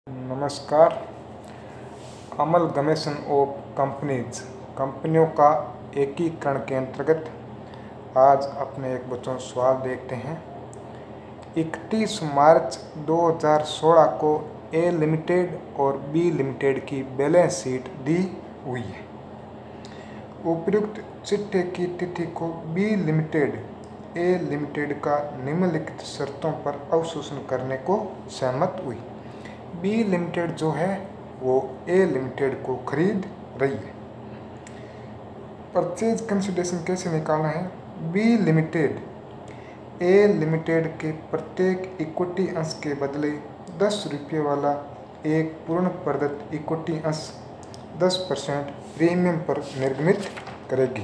नमस्कार। Amalgamation of कंपनियों का एकीकरण के अंतर्गत आज अपने एक बच्चों सवाल देखते हैं। 31 मार्च 2016 को ए लिमिटेड और बी लिमिटेड की बैलेंस शीट दी हुई है। उपर्युक्त चिट्ठे की तिथि को बी लिमिटेड ए लिमिटेड का निम्नलिखित शर्तों पर अवशोषण करने को सहमत हुई। बी लिमिटेड जो है वो ए लिमिटेड को खरीद रही है। परचेज कंसिडरेशन कैसे निकालना है? बी लिमिटेड ए लिमिटेड के प्रत्येक इक्विटी अंश के बदले 10 रुपये वाला एक पूर्ण प्रदत्त इक्विटी अंश 10% प्रीमियम पर निर्गमित करेगी।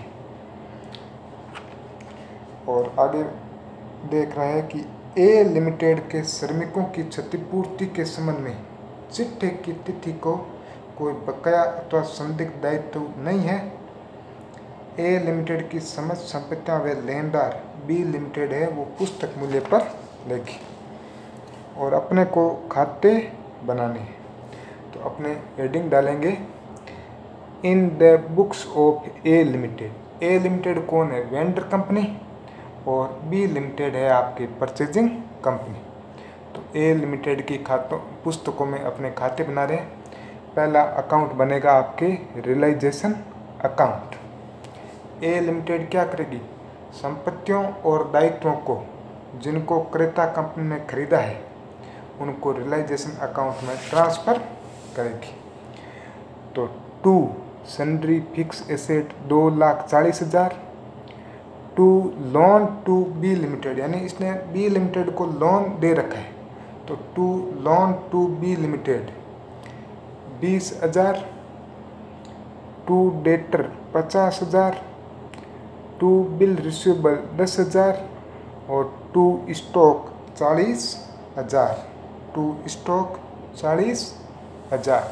और आगे देख रहे हैं कि ए लिमिटेड के श्रमिकों की क्षतिपूर्ति के संबंध में चिट्ठे की तिथि को कोई बकाया अथवा संदिग्ध दायित्व नहीं है। ए लिमिटेड की समस्त संपत्तियां व लेनदार बी लिमिटेड है वो पुस्तक मूल्य पर लेगी। और अपने को खाते बनाने हैं तो अपने हेडिंग डालेंगे in the books of A limited. A limited कौन है? Vendor company. और बी लिमिटेड है आपकी परचेजिंग कंपनी। तो ए लिमिटेड की पुस्तकों में अपने खाते बना रहे हैं। पहला अकाउंट बनेगा आपके रियलाइजेशन अकाउंट। ए लिमिटेड क्या करेगी? संपत्तियों और दायित्वों को जिनको क्रेता कंपनी ने खरीदा है उनको रियलाइजेशन अकाउंट में ट्रांसफ़र करेगी। तो 2 sundry fix asset 2,40,000। 2 loan to B limited, यानी इसने बी लिमिटेड को लोन दे रखा है तो 2 loan to B limited 20,000। 2 debtor 50,000। 2 bill receivable 10,000 और 2 स्टॉक 40,000। 2 स्टॉक 40,000।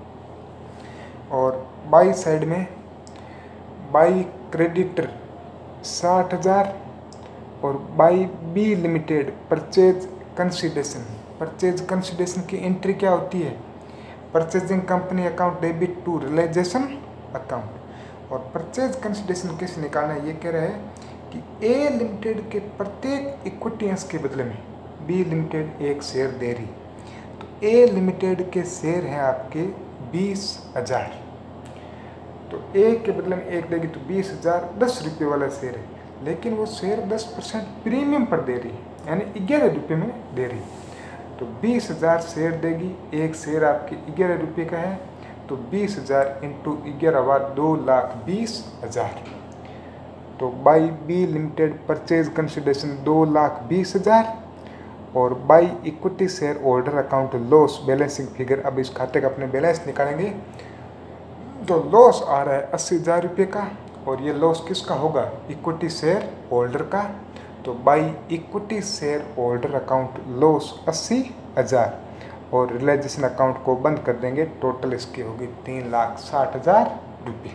और बाई साइड में बाई क्रेडिटर 60,000 और by B limited purchase consideration. Purchase consideration की एंट्री क्या होती है? Purchasing company account debit to realisation account. और परचेज कंसिडरेशन कैसे निकालना है? ये कह रहा है कि ए लिमिटेड के प्रत्येक इक्विटी अंश के बदले में बी लिमिटेड एक शेयर दे रही। तो ए लिमिटेड के शेयर हैं आपके 20,000। तो ए के बदले में एक देगी तो 20,000 10 रुपये वाला शेयर है, लेकिन वो शेयर 10% प्रीमियम पर दे रही है, यानी 11 रुपये में दे रही। तो 20,000 शेयर देगी। एक शेयर आपके 11 रुपये का है तो 20,000 इंटू 11 हुआ 2,20,000। तो by B limited purchase consideration 2,20,000 और by equity share holder account loss balancing figure. अब इस खाते का अपने बैलेंस निकालेंगे तो लॉस आ रहा है 80,000 रुपये का। और ये लॉस किसका होगा? इक्विटी शेयर होल्डर का। तो by equity share holder account loss 80,000 और रियलाइजेशन अकाउंट को बंद कर देंगे। टोटल इसकी होगी 3,60,000 रुपये।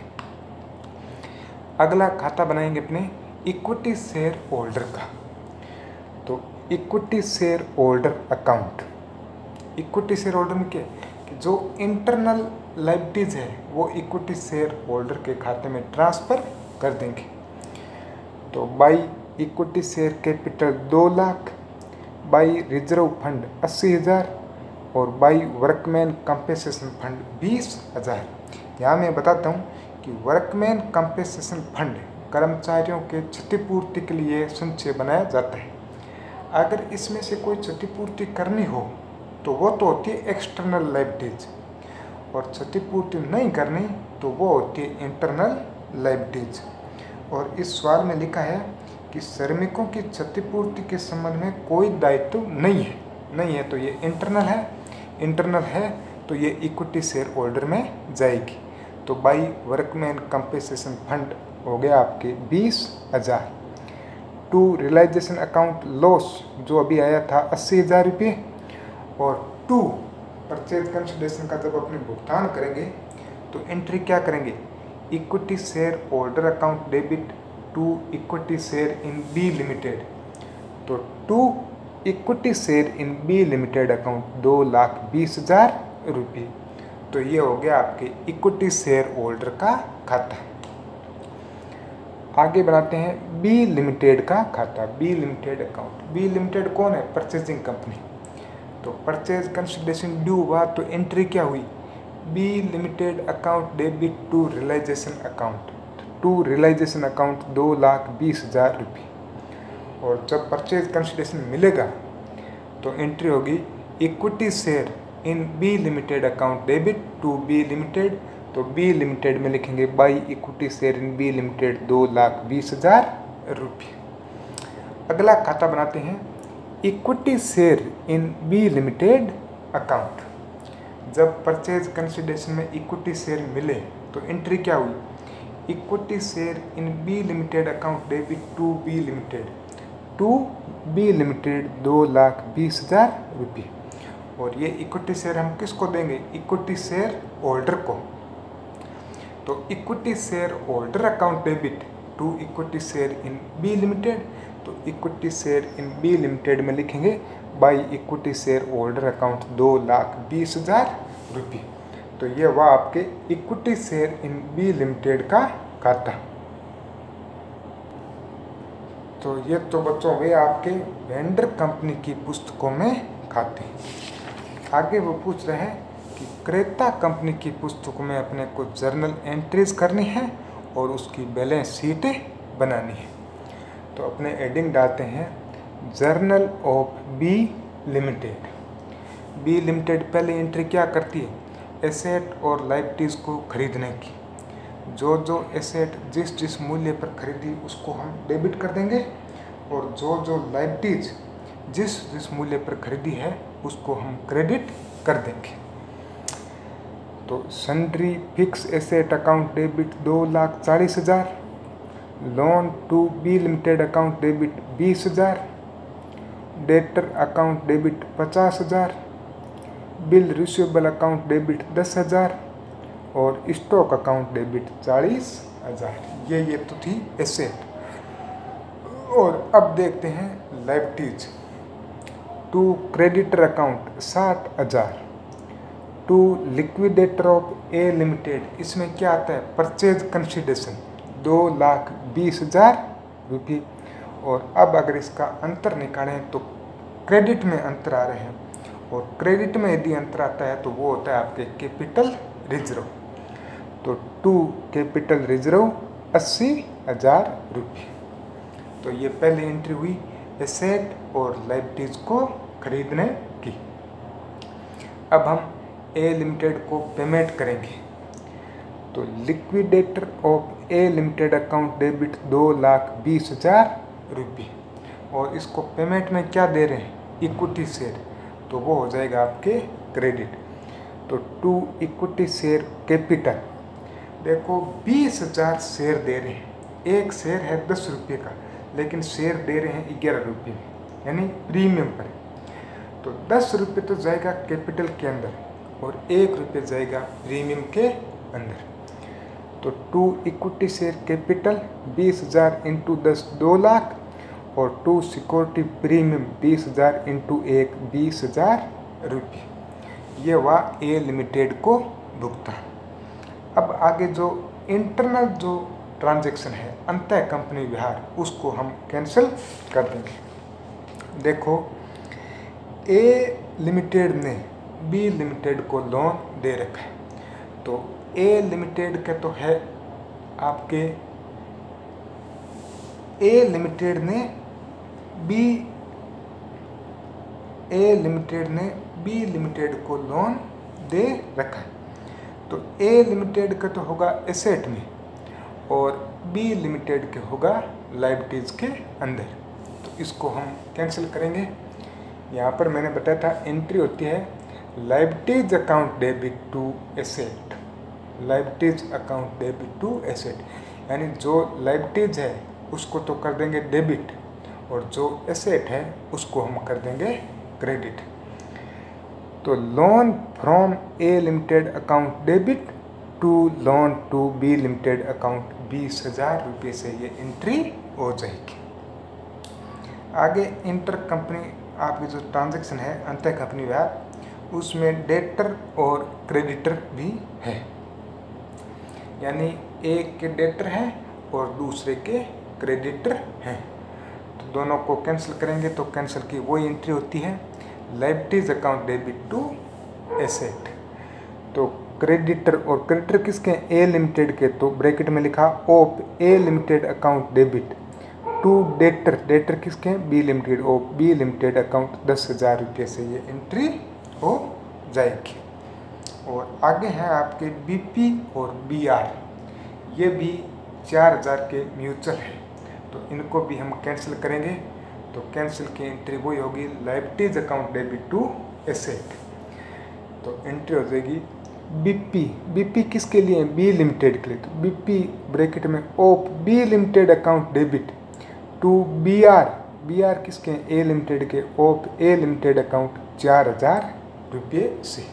अगला खाता बनाएंगे अपने इक्विटी शेयर होल्डर का। तो equity share holder account, equity share holder में क्या कि जो इंटरनल लायबिलिटीज है वो इक्विटी शेयर होल्डर के खाते में ट्रांसफ़र कर देंगे। तो by equity share capital 2 lakh, by reserve fund 80,000 और बाई वर्कमैन कंपेंसेशन फंड 20,000। यहाँ मैं बताता हूँ कि वर्कमैन कंपेंसेशन फंड कर्मचारियों के क्षतिपूर्ति के लिए संचय बनाया जाता है। अगर इसमें से कोई क्षतिपूर्ति करनी हो तो वो तो होती है एक्सटर्नल लायबिलिटीज, और क्षतिपूर्ति नहीं करनी तो वो होती है इंटरनल लायबिलिटीज। और इस सवाल में लिखा है कि श्रमिकों की क्षतिपूर्ति के संबंध में कोई दायित्व नहीं है तो ये इंटरनल है तो ये इक्विटी शेयर होल्डर में जाएगी। तो बाई वर्कमैन कंपेंसेशन फंड हो गया आपके 20,000। 2 रियलाइजेशन अकाउंट लॉस जो अभी आया था 80,000 रुपये। और 2 परचेज कंसिडरेशन का जब अपने भुगतान करेंगे तो एंट्री क्या करेंगे? Equity share holder account debit to equity share in B limited. तो 2 equity share in B limited account 2,20,000 रुपये। तो ये हो गया आपके इक्विटी शेयर होल्डर का खाता। आगे बनाते हैं बी लिमिटेड का खाता, B limited account. B limited कौन है? Purchasing company. तो परचेज कंसिडरेशन ड्यू हुआ तो एंट्री क्या हुई? B limited account debit to realisation account, to realisation account 2,20,000 रुपये। और जब परचेज कंसिडरेशन मिलेगा तो एंट्री होगी equity share in B limited account debit to B limited. तो बी लिमिटेड में लिखेंगे by equity share in B limited 2,20,000 रुपये। अगला खाता बनाते हैं equity share in B limited account. जब परचेज कंसिडरेशन में इक्विटी शेयर मिले तो एंट्री क्या हुई? Equity share in B limited account debit to B limited, to B limited 2,20,000 रुपये। और ये इक्विटी शेयर हम किसको देंगे? इक्विटी शेयर होल्डर को। तो equity share holder account debit to equity share in B limited. तो equity share in B limited में लिखेंगे by equity share holder account 2,20,000 रुपये। तो ये हुआ आपके equity share in B limited का खाता। तो ये तो बच्चों वे आपके वेंडर कंपनी की पुस्तकों में खाते। आगे वो पूछ रहे हैं कि क्रेता कंपनी की पुस्तकों में अपने को जर्नल एंट्रीज करनी है और उसकी बैलेंस शीटें बनानी है। तो अपने एडिंग डालते हैं journal of B limited. B limited पहले एंट्री क्या करती है? एसेट और लायबिलिटीज़ को खरीदने की। जो जो एसेट जिस जिस मूल्य पर खरीदी उसको हम डेबिट कर देंगे, और जो जो लायबिलिटीज़ जिस जिस मूल्य पर खरीदी है उसको हम क्रेडिट कर देंगे। तो sundry fix asset account debit 2,40,000, loan to B limited account debit 20,000, debtor account debit 50,000, bill receivable account debit 10,000 और स्टॉक अकाउंट डेबिट 40,000। ये तो थी एसेट। और अब देखते हैं liabilities. To creditor account 60,000, to liquidator of A limited, इसमें क्या आता है? परचेज कंसिडरेशन 2,20,000 रुपये। और अब अगर इसका अंतर निकालें तो क्रेडिट में अंतर आ रहे हैं, और क्रेडिट में यदि अंतर आता है तो वो होता है आपके कैपिटल रिजर्व। तो टू कैपिटल रिजर्व 80,000 रुपये। तो ये पहली एंट्री हुई एसेट और लायबिलिटीज को खरीदने की। अब हम ए लिमिटेड को पेमेंट करेंगे। तो liquidator of A limited account debit 2,20,000 रुपये, और इसको पेमेंट में क्या दे रहे हैं? Equity share. तो वो हो जाएगा आपके क्रेडिट। तो टू इक्विटी शेयर कैपिटल, देखो 20,000 शेयर दे रहे हैं। एक शेयर है 10 रुपये का, लेकिन शेयर दे रहे हैं 11 रुपये में, यानी प्रीमियम पर। तो 10 रुपये तो जाएगा कैपिटल के अंदर और 1 रुपये जाएगा प्रीमियम के अंदर। तो to equity share capital 20,000 into 10 2 lakh, और टू सिक्योरिटी प्रीमियम 20,000 इंटू 1 20,000 रुपये। ये हुआ ए लिमिटेड को भुगतान। अब आगे जो इंटरनल जो ट्रांजैक्शन है, अंतः कंपनी व्यवहार, उसको हम कैंसिल कर देंगे। देखो ए लिमिटेड ने बी लिमिटेड को लोन दे रखा है। तो ए लिमिटेड का तो है आपके, ए लिमिटेड ने बी लिमिटेड को लोन दे रखा है। तो ए लिमिटेड का तो होगा एसेट में और बी लिमिटेड के होगा लायबिलिटीज के अंदर। तो इसको हम कैंसिल करेंगे। यहाँ पर मैंने बताया था एंट्री होती है liabilities account debit to asset, liabilities account debit to asset, यानी जो लायबिलिटीज है उसको तो कर देंगे डेबिट, और जो एसेट है उसको हम कर देंगे क्रेडिट। तो loan from A limited account debit to loan to B limited account 20,000 रुपये से ये एंट्री हो जाएगी। आगे इंटर कंपनी आपकी जो ट्रांजैक्शन है अंतर कंपनी व्यवहार, उसमें डेटर और क्रेडिटर भी है, यानी एक के डेटर हैं और दूसरे के क्रेडिटर हैं। तो दोनों को कैंसिल करेंगे तो कैंसिल की वही एंट्री होती है, liabilities account debit to asset. तो क्रेडिटर और क्रेडिटर किसके हैं? ए लिमिटेड के, तो ब्रैकेट में लिखा of A limited account debit to debtor, debtor किसके हैं? B limited, of B limited account 10,000 रुपये से ये एंट्री हो जाएगी। और आगे हैं आपके बीपी और बीआर, ये भी 4,000 के म्यूचुअल है, तो इनको भी हम कैंसिल करेंगे। तो कैंसिल की एंट्री वही होगी, liabilities account debit to asset. तो एंट्री हो जाएगी बीपी, बीपी किसके लिए? बी लिमिटेड के लिए, तो बीपी ब्रैकेट में of B limited account debit to BR, BR किसके? ए लिमिटेड के, ऑफ ए लिमिटेड अकाउंट 4,000 रुपये से।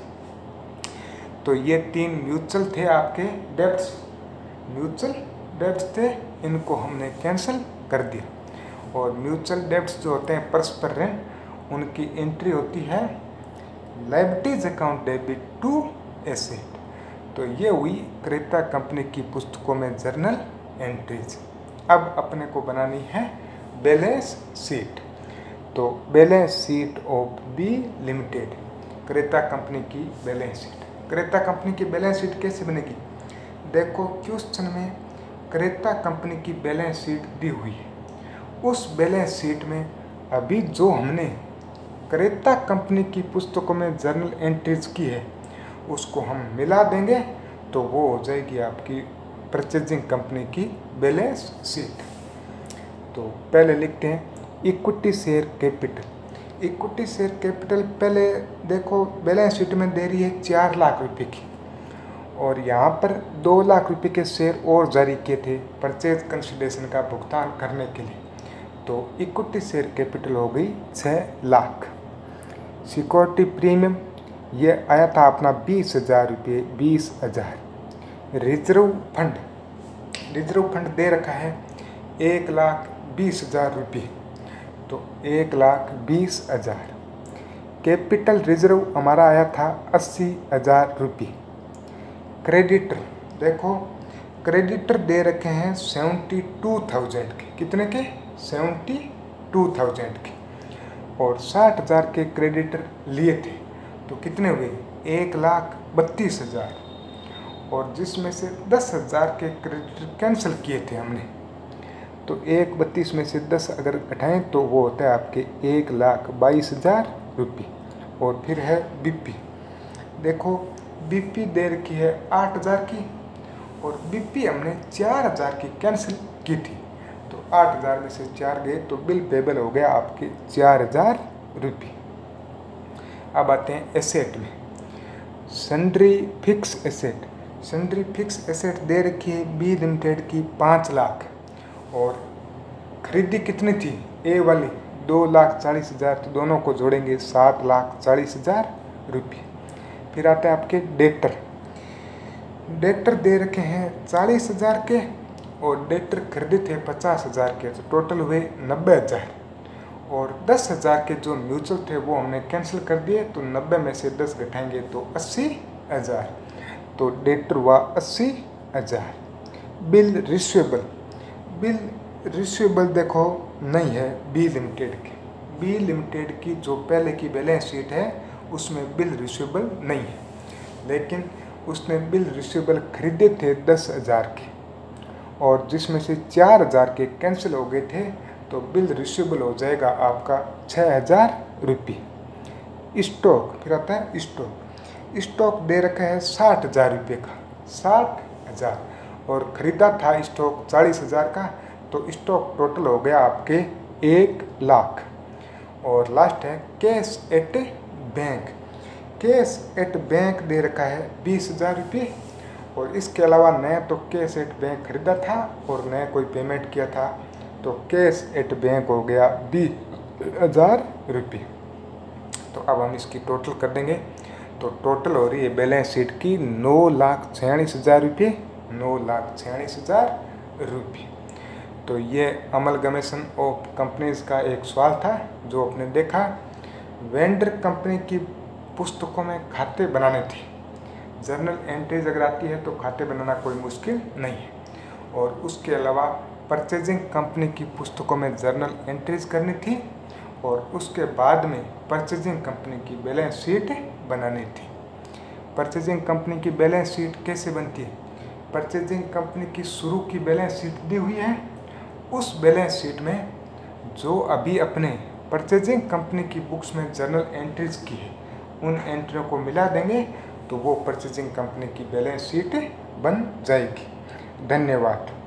तो ये 3 म्यूचुअल थे आपके डेब्ट्स, म्यूचुअल डेब्ट्स थे, इनको हमने कैंसिल कर दिया। और म्यूचुअल डेब्ट्स जो होते हैं परस्पर ऋण, उनकी एंट्री होती है liabilities account debit to asset. तो ये हुई क्रेता कंपनी की पुस्तकों में जर्नल एंट्रीज। अब अपने को बनानी है बैलेंस शीट। तो balance sheet of B limited, क्रेता कंपनी की बैलेंस शीट। क्रेता कंपनी की बैलेंस शीट कैसे बनेगी? देखो क्वेश्चन में क्रेता कंपनी की बैलेंस शीट दी हुई है, उस बैलेंस शीट में अभी जो हमने क्रेता कंपनी की पुस्तकों में जर्नल एंट्रीज की है उसको हम मिला देंगे, तो वो हो जाएगी आपकी परचेजिंग कंपनी की बैलेंस शीट। तो पहले लिखते हैं equity share capital. Equity share capital पहले देखो बैलेंस शीट में दे रही है 4 लाख रुपए की, और यहाँ पर 2 लाख रुपए के शेयर और जारी किए थे परचेज कंसिडरेशन का भुगतान करने के लिए। तो इक्विटी शेयर कैपिटल हो गई 6 लाख। सिक्योरिटी प्रीमियम ये आया था अपना 20,000 रुपये, 20,000। रिजर्व फंड, रिजर्व फंड दे रखा है 1,20,000 रुपये, तो 1,20,000। कैपिटल रिजर्व हमारा आया था 80,000 रुपये। क्रेडिटर देखो, क्रेडिटर दे रखे हैं 72,000 के, कितने के? 72,000 के, और 60,000 के क्रेडिटर लिए थे, तो कितने हुए? 1,32,000। और जिसमें से 10,000 के क्रेडिटर कैंसिल किए थे हमने, तो 1,32 में से 10 अगर घटाएं तो वो होता है आपके 1,22,000 रुपये। और फिर है बीपी, देखो बीपी दे रखी है 8,000 की, और बीपी हमने 4,000 की कैंसिल की थी, तो 8,000 में से 4 गए, तो बिल पेबल हो गया आपके 4,000 रुपये। अब आते हैं एसेट में, sundry fix asset. Sundry fix asset दे रखी है बी लिमिटेड की 5 लाख, और खरीदी कितनी थी? ए वाली 2,40,000, तो दोनों को जोड़ेंगे 7,40,000 रुपये। फिर आते हैं आपके डेटर, डेटर दे रखे हैं 40,000 के, और डेटर खरीदे थे 50,000 के, तो टोटल हुए 90,000। और 10,000 के जो म्यूचुअल थे वो हमने कैंसिल कर दिए, तो 90 में से 10 घटाएंगे तो 80,000, तो डेटर हुआ 80,000। बिल रिसीवेबल, बिल रिसीवेबल देखो नहीं है बी लिमिटेड की, बी लिमिटेड की जो पहले की बैलेंस शीट है उसमें बिल रिसीवेबल नहीं है, लेकिन उसने बिल रिसीवेबल खरीदे थे 10,000 के, और जिसमें से 4,000 के कैंसिल हो गए थे, तो बिल रिसीवेबल हो जाएगा आपका 6,000 रुपये। स्टॉक, फिर आता है स्टॉक, स्टॉक दे रखा है 60,000 रुपये का, 60,000, और ख़रीदा था स्टॉक 40,000 का, तो स्टॉक टोटल हो गया आपके 1 लाख। और लास्ट है cash at bank, cash at bank दे रखा है 20,000 रुपये, और इसके अलावा नया तो कैश एट बैंक खरीदा था और नया कोई पेमेंट किया था, तो कैश एट बैंक हो गया 20,000 रुपये। तो अब हम इसकी टोटल कर देंगे, तो टोटल हो रही है बैलेंस शीट की 9,46,000 रुपये, 9,46,000 रुपये। तो ये अमलगमेशन ऑफ कंपनीज का एक सवाल था जो आपने देखा। वेंडर कंपनी की पुस्तकों में खाते बनाने थे। जर्नल एंट्रीज अगर आती है तो खाते बनाना कोई मुश्किल नहीं है। और उसके अलावा परचेजिंग कंपनी की पुस्तकों में जर्नल एंट्रीज करनी थी और उसके बाद में परचेजिंग कंपनी की बैलेंस शीट बनानी थी। परचेजिंग कंपनी की बैलेंस शीट कैसे बनती है? परचेजिंग कंपनी की शुरू की बैलेंस शीट दी हुई है, उस बैलेंस शीट में जो अभी अपने परचेजिंग कंपनी की बुक्स में जर्नल एंट्रीज की है उन एंट्रियों को मिला देंगे तो वो परचेजिंग कंपनी की बैलेंस शीट बन जाएगी। धन्यवाद।